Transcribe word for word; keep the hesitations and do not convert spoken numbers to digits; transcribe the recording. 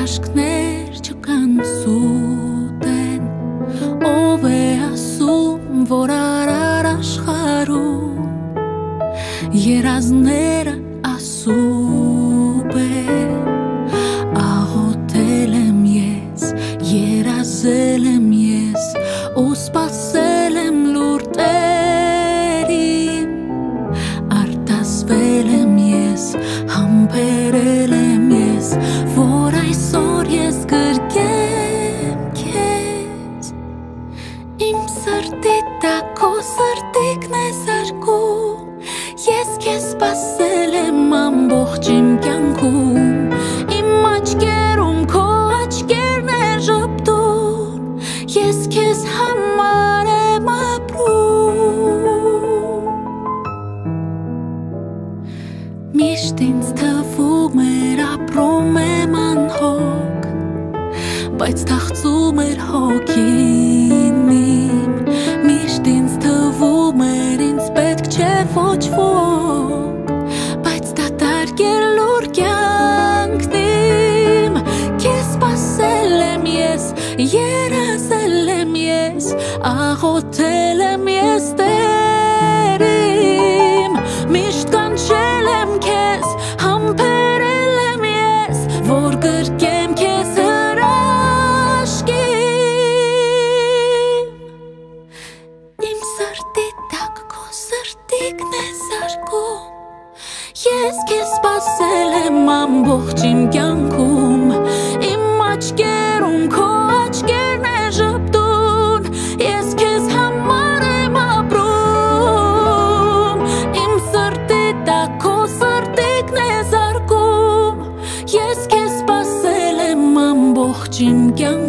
Հրաշքներ չկան սուտ են, ով է ասում, որ արար աշխարհում, երազները ասում են, աղոթել եմ ես, երազել եմ ես, ու սպասել եմ լուր տերին, արտասվել եմ ես, համբերել եմ ես, որ այսօր ես գրկեմ քեզ, իմ սրտի տակ քո սրտիկն է զարկում, ես քեզ սպասել եմ ամբողջ իմ կյանքում, իմ աչքերում քո աչքերն են ժպտում, ես քեզ համար եմ ապրում, միշտ ինձ թվում էր ապրում եմ անհոգ, բայց թախծում էր հոգին իմ, միշտ ինձ թվում էր ինձ պետք չէ ոչ ոք, բայց դատարկ էր լուր կյանքն իմ, քեզ սպասել եմ ես, երազել եմ ես, աղոթել եմ ես Տերին, միշտ կանչել եմ քեզ, համբերել եմ ես, որ գրկեմ քեզ հրաշքին, իմ սրտի տակ քո սրտիկն է զարկում, ես քեզ սպասել եմ ամբողջ իմ կյանքում, իմ աչքերում քո աչքերն են ժպտում, ես քեզ համար եմ ապրում, իմ սրտի տակ քո սրտիկն է զարկում, ես քեզ սպասել եմ ամբողջ իմ կյանքում